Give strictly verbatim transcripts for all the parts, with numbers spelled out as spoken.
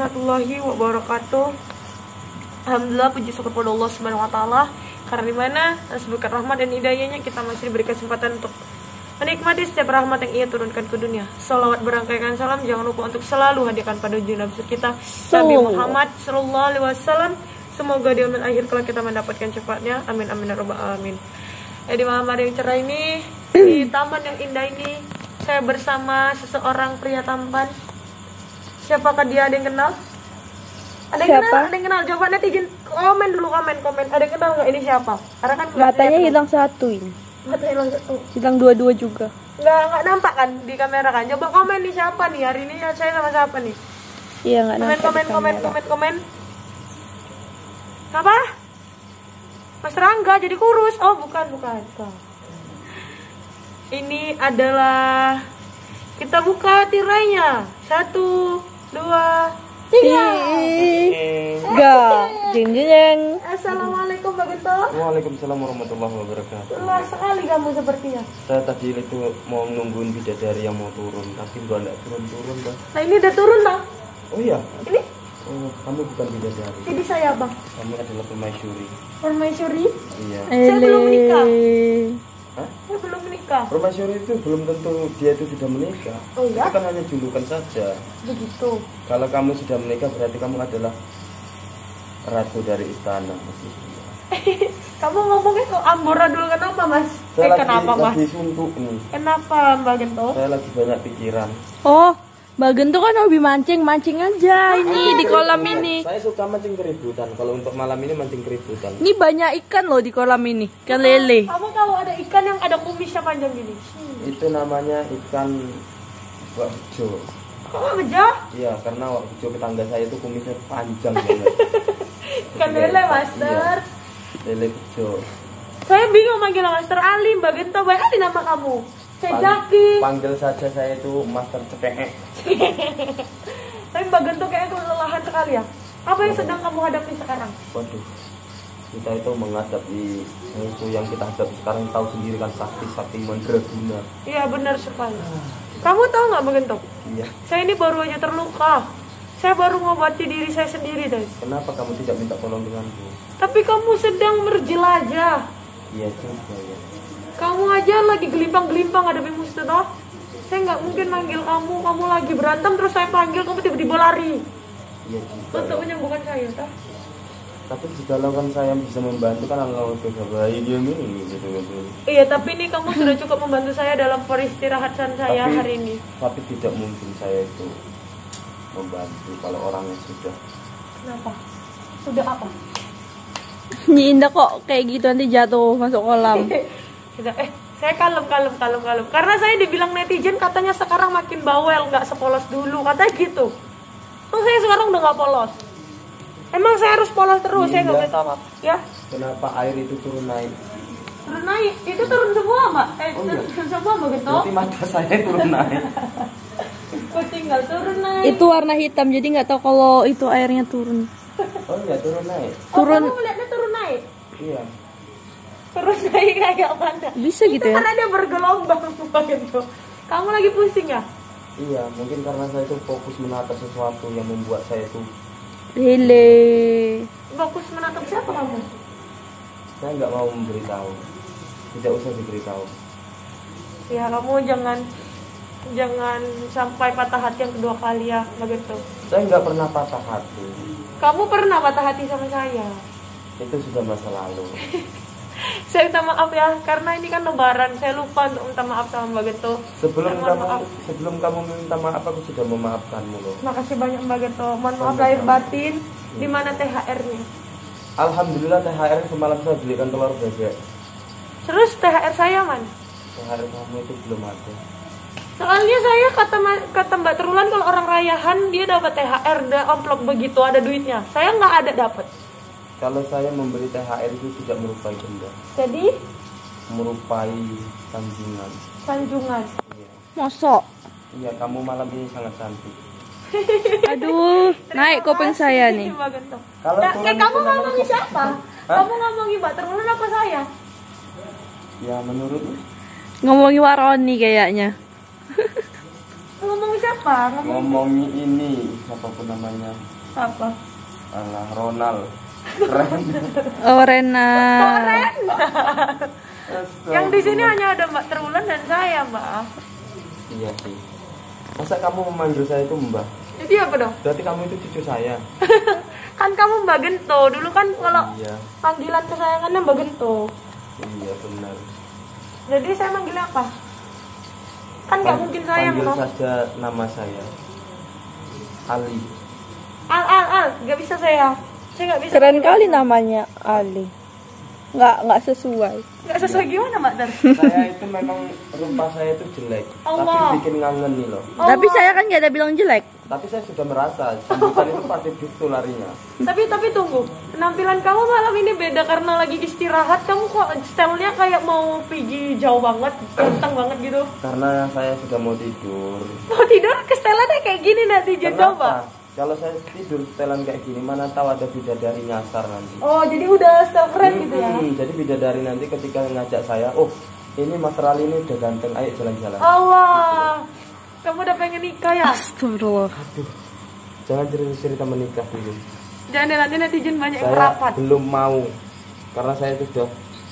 warahmatullahi wabarakatuh. Alhamdulillah, puji syukur pada Allah Subhanahu wa taala, karena di mana atas berkat rahmat dan hidayahnya kita masih diberi kesempatan untuk menikmati setiap rahmat yang Ia turunkan ke dunia. Salawat berangkaikan salam jangan lupa untuk selalu hadirkan pada junjungan kita Nabi Muhammad sallallahu alaihi wasallam. Semoga di akhir akhir kalau kita mendapatkan cepatnya. Amin amin ya rabbal alamin. Ya, di malam hari yang cerah ini, di taman yang indah ini, saya bersama seseorang pria tampan. Siapakah dia? Ada yang kenal? Ada yang Siapa? kenal? Ada yang kenal? Coba netizen komen dulu, komen komen. Ada yang kenal nggak ini siapa? Karena kan Matanya hilang satu ini. Matanya hilang satu. Hilang dua-dua juga. Nggak nggak nampak kan di kamera kan? Coba komen nih siapa nih hari ini ya, saya sama siapa nih? Iya nggak Komen nampak. komen di komen kamera. komen komen. Apa? Mas Rangga jadi kurus? Oh bukan bukan. bukan. Ini adalah, kita buka tirainya. Satu, dua, tiga. Tiga. Jeng jeng jeng. Assalamualaikum Mbak Gento. Waalaikumsalam warahmatullahi wabarakatuh. Lelah sekali kamu sepertinya. Saya tadi itu mau nungguin bidadari yang mau turun, tapi udah nggak turun-turun, Bang. Nah ini udah turun bang. Oh iya? Ini Oh, kamu bukan bidadari. jadi saya bang. Kamu adalah permaisuri. Permaisuri. Iya. Saya belum menikah. Hah? Saya belum menikah. Permaisuri itu belum tentu dia itu sudah menikah. Oh iya? Itu kan hanya julukan saja. Begitu. Kalau kamu sudah menikah berarti kamu adalah ratu dari istana. Kamu ngomongnya kok ambora dulu, kenapa mas? Saya eh lagi, kenapa mas? lagi suntuk nih. Kenapa Mbak Gento? Saya lagi banyak pikiran. Oh, Mbak Gento kan hobi mancing, mancing aja ini di kolam ini. Saya suka mancing keributan. Kalau untuk malam ini mancing keributan. Ini banyak ikan loh di kolam ini, ikan lele. Kamu tahu ada ikan yang ada kumisnya panjang gini? Hmm. Itu namanya ikan wakjo. Kok bejo? Iya, karena wakjo tetangga saya itu kumisnya panjang banget. Ikan lele master. Iya, lele bejo. Saya bingung manggil Master Ali, Mbak Gento, Mbak Ali nama kamu. Saya Pang- Jaki. Panggil saja saya itu Master Cepek. Tapi Mbak Gento kayaknya kelelahan sekali ya. Apa yang sedang kamu hadapi sekarang? Waduh, kita itu menghadapi musuh yang kita hadapi sekarang, tahu sendiri kan, sakti-sakti mandraguna. Iya benar sekali. Kamu tahu nggak Mbak Gento? Iya. Saya ini baru aja terluka. Saya baru mengobati diri saya sendiri guys. Kenapa kamu tidak minta tolong denganku? Tapi kamu sedang berjelajah. Iya juga ya. Kamu aja lagi gelimpang-gelimpang hadapi musuh toh. Saya nggak mungkin manggil kamu, kamu lagi berantem terus saya panggil kamu tiba-tiba lari Iya juga. untuk Ya. menyembuhkan saya toh. Tapi jikalau kan saya bisa membantu kan Allah sudah baik ya ini gitu gitu. Iya, tapi ini kamu sudah cukup membantu saya dalam peristirahatan saya Tapi- hari ini. Tapi tidak mungkin saya itu membantu kalau orangnya sudah. Kenapa? Sudah apa? Ini indah kok kayak gitu nanti jatuh masuk kolam. Sudah, eh, saya kalem, kalem, kalem, kalem. Karena saya dibilang netizen katanya sekarang makin bawel, nggak sepolos dulu, katanya gitu. Tuh saya sekarang udah nggak polos. Emang saya harus polos terus, saya nggak Iya. boleh tahu apa. Ya, Kenapa air itu turun naik? turun naik. Itu turun semua, Mbak. Eh, Oh, iya. turun semua, Mbak Gento. Berarti mata saya turun naik. Kok tinggal turun naik. Itu warna hitam jadi nggak tahu kalau itu airnya turun. Oh iya turun naik. Oh, turun. kamu melihatnya turun naik. Iya. Turun naik kayak mana? Bisa gitu Itu ya? karena dia bergelombang, Mbak Gento. Kamu lagi pusing ya? Iya, mungkin karena saya itu fokus menata sesuatu yang membuat saya itu, Lele. Fokus menatap siapa kamu? saya nggak mau memberitahu. Tidak usah diberitahu. Ya kamu jangan jangan sampai patah hati yang kedua kali ya, begitu. Saya nggak pernah patah hati. Kamu pernah patah hati sama saya. Itu sudah masa lalu. Saya minta maaf ya, karena ini kan lebaran. Saya lupa untuk minta maaf sama Mbak Gento. Sebelum Mohon kamu maaf. sebelum kamu minta maaf, aku sudah memaafkanmu loh. Makasih banyak Mbak Gento. Mohon maaf lahir batin. Di mana T H R-nya? Alhamdulillah T H R semalam saya belikan telur bebek. Terus T H R saya man? T H R kamu itu belum ada. Soalnya saya kata Ma- kata Mbak Terulan kalau orang rayahan dia dapat T H R, ada amplop begitu, ada duitnya. Saya nggak ada dapat. Kalau saya memberi T H R itu tidak merupai benda, Jadi merupai sanjungan. sanjungan. Iya. Mosok. Iya, kamu malam ini sangat cantik. Aduh, naik kuping saya nih. Mbak Gento. Kalau Nah, turun kayak itu kamu namanya ngomongin kok- siapa? Hah? Kamu ngomongin Mbak Terulan apa saya? Ya menurutmu? Ngomongin Waroni kayaknya. Ngomongin siapa? Ngomongin Ngomongi ini siapapun namanya. Apa? Alah, Ronald. Keren. Oh, Rena. Yang di sini hanya ada Mbak Terulan dan saya, Mbak. Iya sih. Masa kamu memanggil saya itu Mbak? Jadi apa dong? Berarti kamu itu cucu saya. Kan kamu Mbak Gento. Dulu kan kalau Iya. panggilan kesayangannya Mbak Gento. Iya benar. Jadi saya manggilnya apa? Kan nggak mungkin sayang Panggil loh. saja nama saya. Ali. Al al al, nggak bisa saya. Saya nggak bisa. Keren kali namanya Ali. Nggak nggak sesuai. Nggak sesuai gimana Mbak Dar? Saya itu memang rupa saya itu jelek, Allah. tapi bikin ngangen nih loh. Oh. Tapi saya kan nggak ada bilang jelek. Tapi saya sudah merasa sambutan itu pasti gitu larinya. Tapi tapi tunggu, penampilan kamu malam ini beda karena lagi istirahat. Kamu kok stylenya kayak mau pergi jauh banget, kencang banget gitu. Karena saya sudah mau tidur. Mau tidur ke setelannya kayak gini nanti jadi coba. Kenapa? Kalau saya tidur setelan kayak gini, mana tahu ada bidadari nyasar nanti. Oh jadi udah style keren gitu ya? Hmm, jadi bidadari nanti ketika ngajak saya, oh ini Mas Rali ini udah ganteng, ayo jalan-jalan. Allah, kamu udah pengen nikah ya? Astagfirullah. Aduh, jangan cerita-cerita menikah dulu. Jangan deh, nanti netizen banyak yang Saya merapat. belum mau, karena saya sudah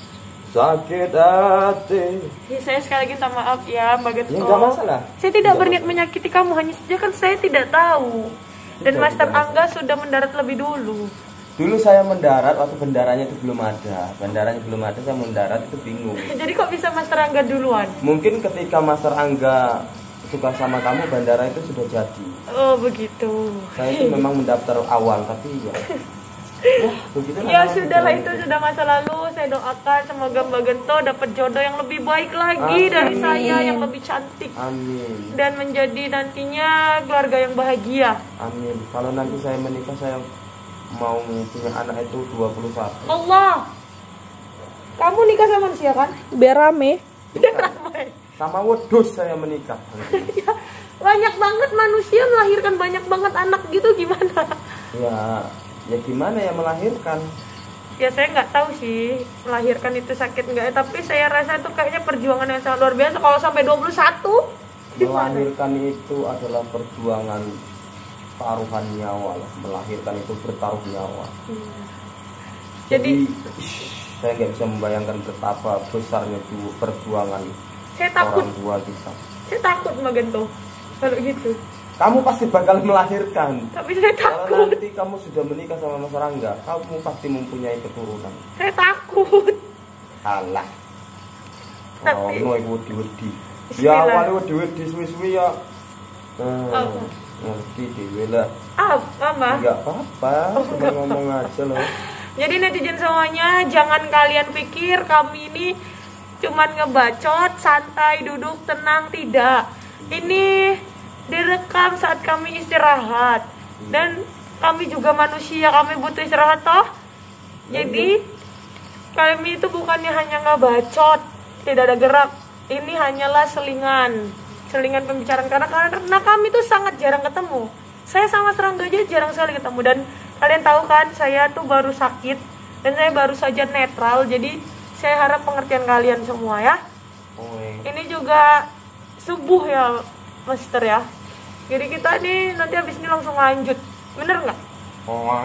sakit hati. Ya, saya sekali lagi minta maaf ya Mbak Gento. Ya nggak masalah. Saya tidak Nggak berniat masalah. menyakiti kamu, hanya saja kan saya tidak tahu. Dan Tidak, Master tidak Angga sudah mendarat lebih dulu. Dulu saya mendarat waktu bendaranya itu belum ada. Bendaranya belum ada, saya mendarat itu bingung. Jadi kok bisa Master Angga duluan? Mungkin ketika Master Angga suka sama kamu, bandara itu sudah jadi. Oh begitu. Saya itu memang mendaftar awal, tapi ya, ya begitu. Ya sudahlah, itu sudah masa lalu. Saya doakan semoga Mbak Gento dapat jodoh yang lebih baik lagi Amin. dari saya, yang lebih cantik. Amin, Dan menjadi nantinya keluarga yang bahagia. amin. Kalau nanti saya menikah, saya mau punya anak itu dua puluh satu. Allah, kamu nikah sama manusia kan? Biar rame. Sama wedus saya menikah. Ya, banyak banget manusia melahirkan banyak banget anak gitu, gimana? Ya, ya gimana ya melahirkan? Ya saya nggak tahu sih melahirkan itu sakit nggak, tapi saya rasa itu kayaknya perjuangan yang sangat luar biasa. Kalau sampai dua puluh satu gimana? Melahirkan itu adalah perjuangan taruhan nyawa lah. Melahirkan itu bertaruh nyawa. Hmm. Jadi, Jadi ish, saya nggak bisa membayangkan betapa besarnya ju- perjuangan saya takut, orang tua kita. saya takut Mbak Gento kalau gitu. Kamu pasti bakal melahirkan. Tapi saya Kalau takut, nanti kamu sudah menikah sama Mas Rangga, kamu pasti mempunyai keturunan. saya takut. Alah. Tapi- Oh, no, wedi-wedi. Bismillah. Ya awalnya wedi-wedi suwi-suwi ya. Hmm, Apa? ngerti dewe lah. Ah, Mama. Enggak apa-apa, cuma ngomong aja loh. Jadi netizen semuanya, jangan kalian pikir kami ini cuman ngebacot, santai, duduk, tenang, tidak. Ini direkam saat kami istirahat. Dan kami juga manusia, kami butuh istirahat toh. Jadi kami itu bukannya hanya ngebacot, tidak ada gerak. Ini hanyalah selingan, selingan pembicaraan karena karena kami tuh sangat jarang ketemu. Saya sama Serangga aja jarang sekali ketemu, dan kalian tahu kan saya tuh baru sakit dan saya baru saja netral. Jadi saya harap pengertian kalian semua ya. Oh, eh. Ini juga subuh ya Master ya. Jadi kita nih nanti habis ini langsung lanjut, bener nggak? Oh,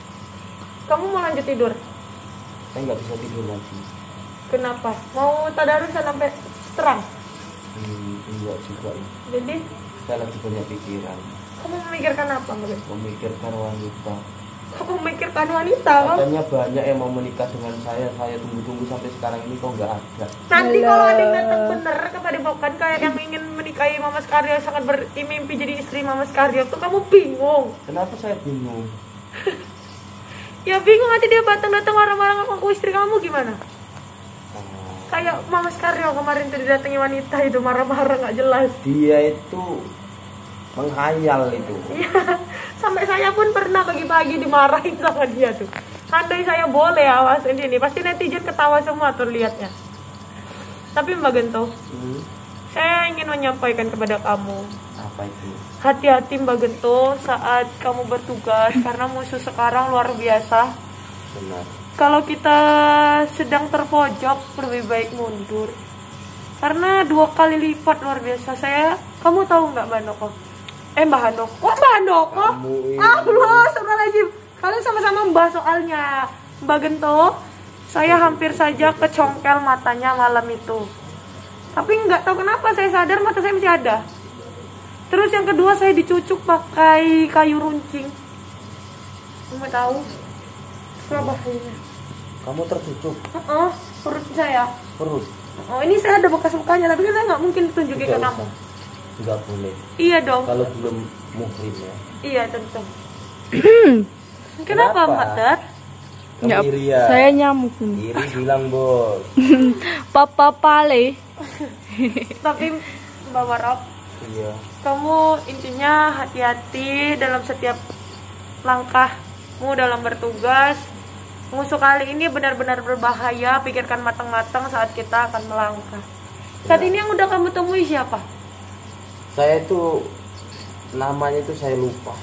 Kamu mau lanjut tidur? saya nggak bisa tidur lagi. Kenapa? Mau tadarusan sampai terang? Hmm, enggak juga. ya. Jadi Saya lagi banyak pikiran, kamu memikirkan apa Mbak? memikirkan wanita. Kamu memikirkan wanita kamu? Katanya banyak yang mau menikah dengan saya. Saya tunggu-tunggu sampai sekarang ini kok nggak ada. Nanti Alah. kalau ada yang datang bener kepada Bokan kayak yang ingin menikahi Mama Skarya, sangat bermimpi jadi istri Mama Skarya tuh, kamu bingung. Kenapa saya bingung? Ya bingung, nanti dia datang-datang marah-marah ngaku istri kamu gimana? Oh, Kayak Mama Skarya kemarin tuh didatangi wanita itu marah-marah nggak jelas. dia itu menghayal itu. Iya, sampai saya pun pernah pagi-pagi dimarahin sama dia tuh. Andai saya boleh awasin ini, pasti netizen ketawa semua tuh liatnya. Tapi Mbak Gento, Hmm, saya ingin menyampaikan kepada kamu, apa itu? hati-hati Mbak Gento saat kamu bertugas, karena musuh sekarang luar biasa. Benar. Kalau kita sedang terpojok, lebih baik mundur. Karena dua kali lipat luar biasa. Saya, kamu tahu nggak Mbak Noko? Eh Mbak Handoko, kok Mbak Handoko? Kamu ini. Allah, astagfirullahaladzim. Kalian sama-sama membahas soalnya. Mbak Gento, saya hampir saja kecongkel matanya malam itu. Tapi nggak tahu kenapa saya sadar mata saya masih ada. Terus yang kedua saya dicucuk pakai kayu runcing. Kamu tahu? Surabaya. Kamu tercucuk Heeh, perut saya. perut. Oh ini saya ada bekas lukanya, tapi kan saya nggak mungkin tunjukin ke Tidak kamu. usah. Nggak boleh. Iya dong. Kalau belum muhrim ya. Iya tentu. Kenapa Mbak Ter? Kamu Ya, iri ya? saya nyamuk ini. Iri bilang bos. Papa pale. Tapi Mbak Warap, Iya. kamu intinya hati-hati dalam setiap langkahmu dalam bertugas. Musuh kali ini benar-benar berbahaya. Pikirkan matang-matang saat kita akan melangkah. Saat Ya. ini yang udah kamu temui siapa? Saya itu namanya itu saya lupa.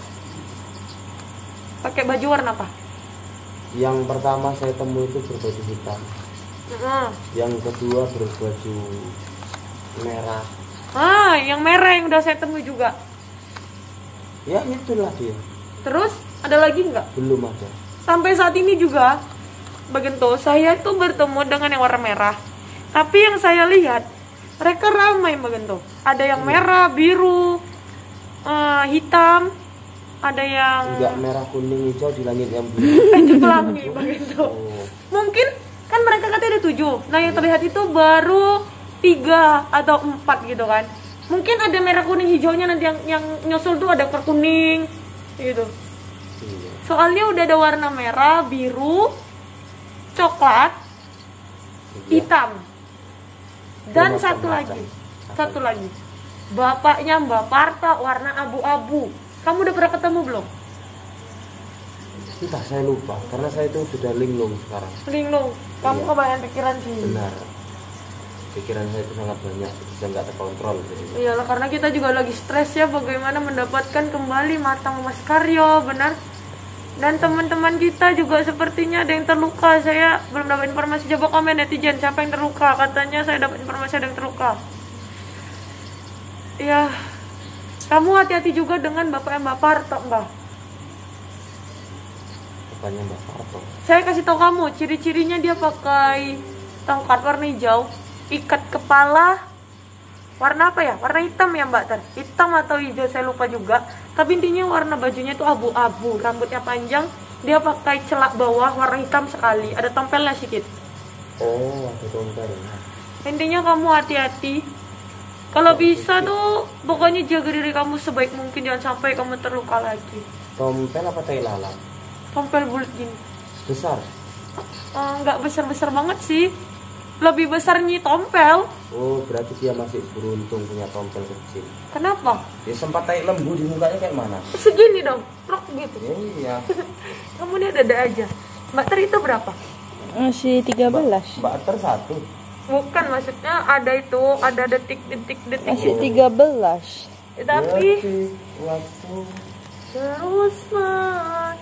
Pakai baju warna apa? Yang pertama saya temui itu berbaju hitam. Heeh. Yang kedua berbaju merah. Ah, yang merah yang udah saya temui juga. Ya itulah dia. Terus ada lagi nggak? Belum ada. Sampai saat ini juga, Bagento, saya tuh bertemu dengan yang warna merah. Tapi yang saya lihat, mereka ramai Bagento. Ada yang merah, biru, eh, hitam, ada yang Enggak merah, kuning, hijau di langit yang biru. itu pelangi Bagento. Oh. Mungkin kan mereka katanya ada tujuh. Nah yang terlihat itu baru tiga atau empat gitu kan. Mungkin ada merah, kuning, hijaunya nanti yang yang nyusul tuh ada ke kuning gitu. Iya. Soalnya udah ada warna merah, biru, coklat, Iya. hitam. Dan Macam-macam. satu lagi. Satu lagi. Bapaknya Mbak Parta warna abu-abu. Kamu udah pernah ketemu belum? Entah saya lupa karena saya itu sudah linglung sekarang. Linglung. Kamu Iya. kebanyakan pikiran sih. Benar. Pikiran saya itu sangat banyak, bisa nggak terkontrol. Jadi. Iyalah karena kita juga lagi stres ya bagaimana mendapatkan kembali Matang Mas Karyo, benar. Dan teman-teman kita juga sepertinya ada yang terluka. Saya belum dapat informasi. Coba komen netizen siapa yang terluka. Katanya saya dapat informasi ada yang terluka. Ya, kamu hati-hati juga dengan Bapak Mbak Parto, Mbak. Bapaknya Mbak Parto. Saya kasih tahu kamu, ciri-cirinya dia pakai tongkat warna hijau, ikat kepala warna apa ya? Warna hitam ya Mbak Ter? Hitam atau hijau saya lupa juga. Tapi intinya warna bajunya itu abu-abu, rambutnya panjang, dia pakai celak bawah warna hitam sekali, ada tompelnya sedikit. Oh, ada tompel. Intinya kamu hati-hati. Kalau bisa tuh pokoknya jaga diri kamu sebaik mungkin, jangan sampai kamu terluka lagi. Tompel apa tai lalat? Tompel bulat gini. Besar. Eh, nggak besar-besar banget sih. Lebih besar nyi tompel. Oh, berarti dia masih beruntung punya tompel kecil. Kenapa? Dia sempat tai lembu di mukanya kayak mana? Segini dong, prok gitu. Iya. Kamu ini ada-ada aja. Mbak Ter itu berapa? Masih tiga belas. Mbak Ter satu. Bukan, maksudnya ada itu, ada detik-detik-detik. Masih tiga belas. Eh, tapi Detik waktu. terus mas,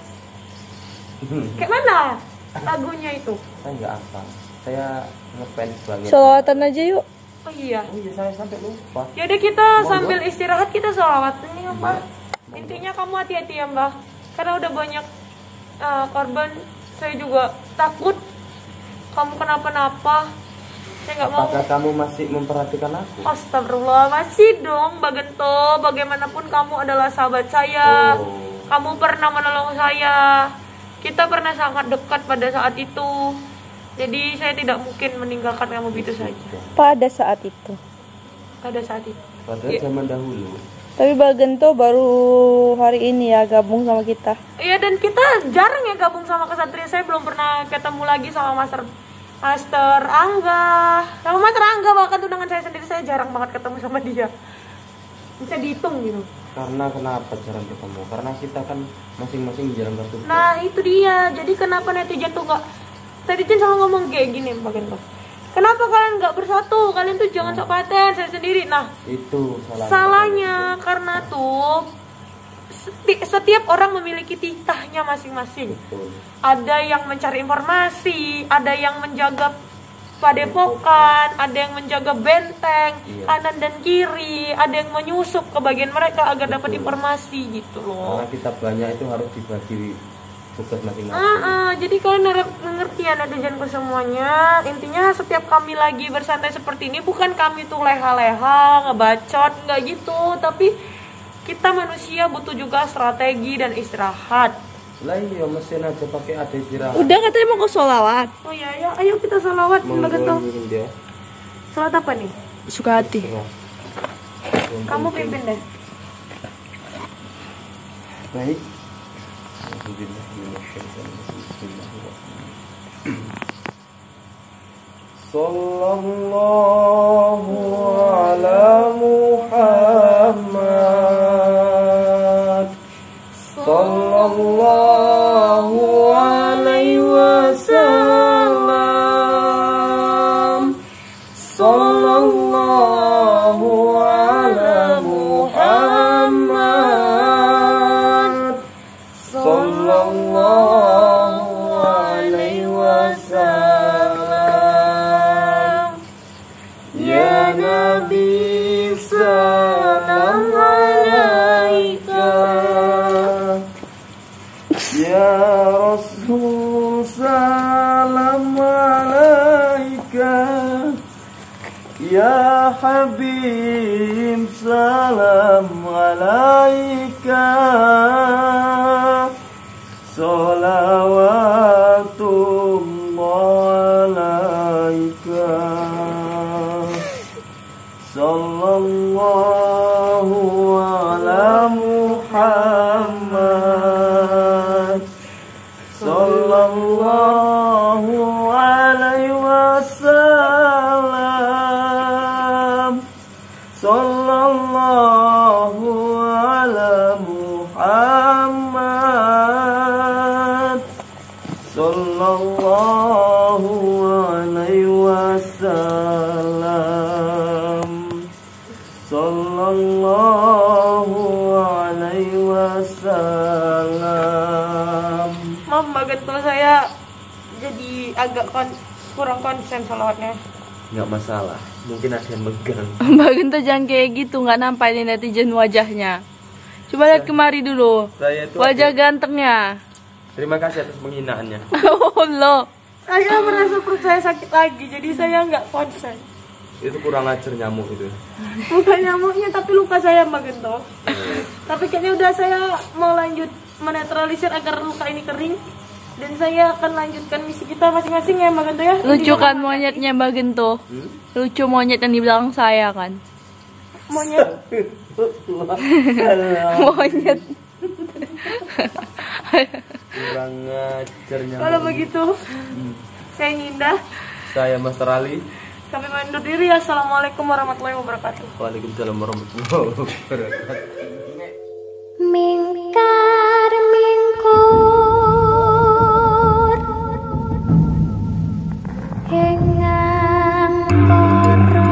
kayak mana lagunya itu? Saya nggak apa. Saya ngefans banget. Salawatan aja yuk. Oh iya. Oh iya, saya sampai lupa. Yaudah kita Monggo. sambil istirahat kita sholawat ini apa? Iya. Intinya kamu hati-hati ya Mbak, karena udah banyak uh, korban. Saya juga takut kamu kenapa-napa. Saya nggak mau. Apakah kamu masih memperhatikan aku? Astagfirullah, masih dong Mbak Gento. Bagaimanapun kamu adalah sahabat saya. Oh. Kamu pernah menolong saya. Kita pernah sangat dekat pada saat itu. Jadi saya tidak mungkin meninggalkan kamu begitu saja. Pada saat itu. Pada saat itu. Padahal Iya. zaman dahulu. Tapi Bagento baru hari ini ya gabung sama kita. Iya, dan kita jarang ya gabung sama kesatria. Saya belum pernah ketemu lagi sama Master Master Angga. Sama Master Angga bahkan tunangan saya sendiri saya jarang banget ketemu sama dia. Bisa dihitung gitu. Karena kenapa jarang ketemu? Karena kita kan masing-masing menjalankan tugas. Nah itu dia. Jadi kenapa netizen tuh nggak? Netizen selalu ngomong kayak gini Mbak Gento. Kenapa kalian nggak bersatu? Kalian tuh jangan sok paten, saya sendiri. Nah Itu salah. salahnya karena tuh seti- setiap orang memiliki titahnya masing-masing. Betul. Ada yang mencari informasi, ada yang menjaga padepokan, ada yang menjaga benteng Iya. kanan dan kiri, ada yang menyusup ke bagian mereka agar dapat Betul. informasi gitu loh. Karena kita banyak itu harus dibagi tugas masing-masing. Ah, ah, jadi kalian harap pengertian netizenku semuanya. Intinya setiap kami lagi bersantai seperti ini, bukan kami tuh leha-leha, ngebacot, nggak gitu. Tapi kita manusia butuh juga strategi dan istirahat. Lah iya mesin aja pakai ada istirahat. Udah katanya mau ke sholawat. Oh iya, ya, ayo kita salawat Mbak Gento. Menggonjolin dia. Salat apa nih? Suka hati. Kamu pimpin deh. Baik. Sallallahu ala Muhammad. Sallallahu alaihi wasallam. Sallallahu ala Muhammad. Sallallahu alaihi wasallam. Ya Nabi salam alaika. Ya Rasul salam alaika. Ya Habib salam alaika. Salawatullah alaika. Sallallahu ala Muhammad. Sallallahu alaihi wasallam. Sallallahu ala Muhammad. Sallallahu alaihi wasallam. Sallallahu alaihi wasallam. Maaf Mbak Gento, saya jadi agak kon kurang konsen salawatnya. Nggak masalah, mungkin ada yang megang. Mbak Gento jangan kayak gitu, nggak nampak ini netizen wajahnya. Coba lihat kemari dulu. Saya itu Wajah ada- gantengnya. Terima kasih atas penghinaannya. Oh loh. Saya merasa perut saya sakit lagi, jadi saya nggak konsen. Itu kurang ajar nyamuk itu. Bukan nyamuknya, tapi luka saya Mbak Gento. Tapi kayaknya udah saya mau lanjut menetralisir agar luka ini kering. Dan saya akan lanjutkan misi kita masing-masing ya Mbak Gento ya. Lucu kan monyetnya Mbak Gento? Hmm? Lucu monyet yang di belakang saya kan? Monyet. Monyet. Kurang ajar nyamuk. Kalau begitu, saya Ninda. Saya Master Ali. Kami undur diri. Assalamualaikum warahmatullahi wabarakatuh. Waalaikumsalam warahmatullahi wabarakatuh. Mingkar mingkur hengang koro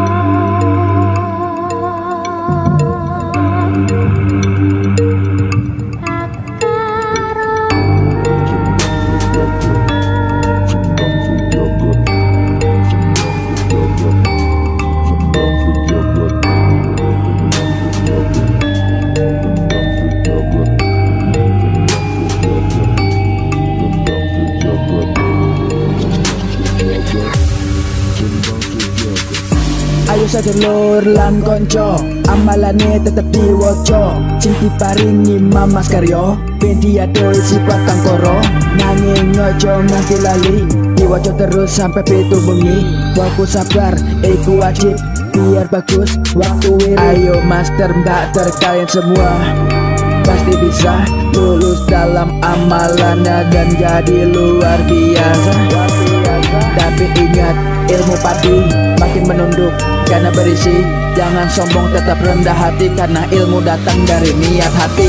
Ayo sedulur lan konco, amalane tetep diwoco. Cinti paringi mamas karyo, media doi sifat kang koro. Nanging ojo nganti lali, diwoco terus sampai pitu bengi. Waku sabar, iku wajib, biar bagus waktu wiri. Ayo master mbak terkalian semua, pasti bisa lulus dalam amalannya dan jadi luar biasa. Tapi ingat, ilmu pati makin menunduk karena berisi. Jangan sombong, tetap rendah hati karena ilmu datang dari niat hati.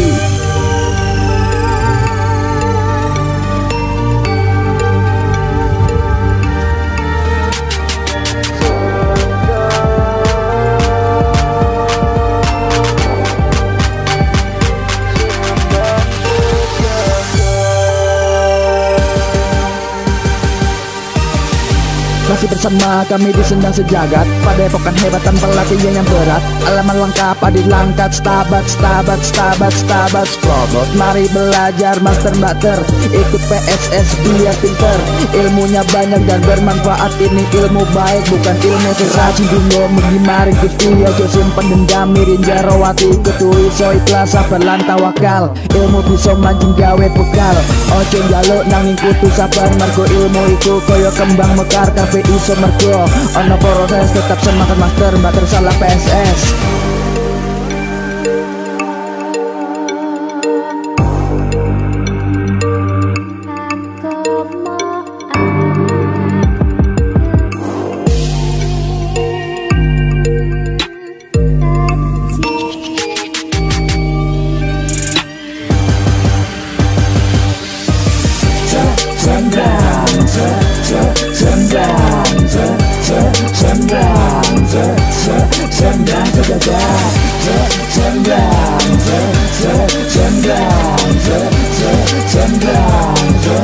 Masih bersama sama kami disendang sejagat. Padepokan hebat tanpa latihan yang berat. Alaman lengkap adil langkat. Stabat, stabat, stabat, stabat Strobot. Mari belajar master master. Ikut P S S biar pinter. Ilmunya banyak dan bermanfaat. Ini ilmu baik bukan ilmu seracin. Dungo menggimari gusti ojo simpen dendam. Mirin jarawati ketui so ikhlas sabar lan tawakal. Ilmu bisa mancing gawe bekal. Ojo njaluk nanging kudu sabar. Mergo ilmu iku koyo kembang mekar. Kabeh iso mergo ono proses. Tetap semangat master master salah P S S. Sembang,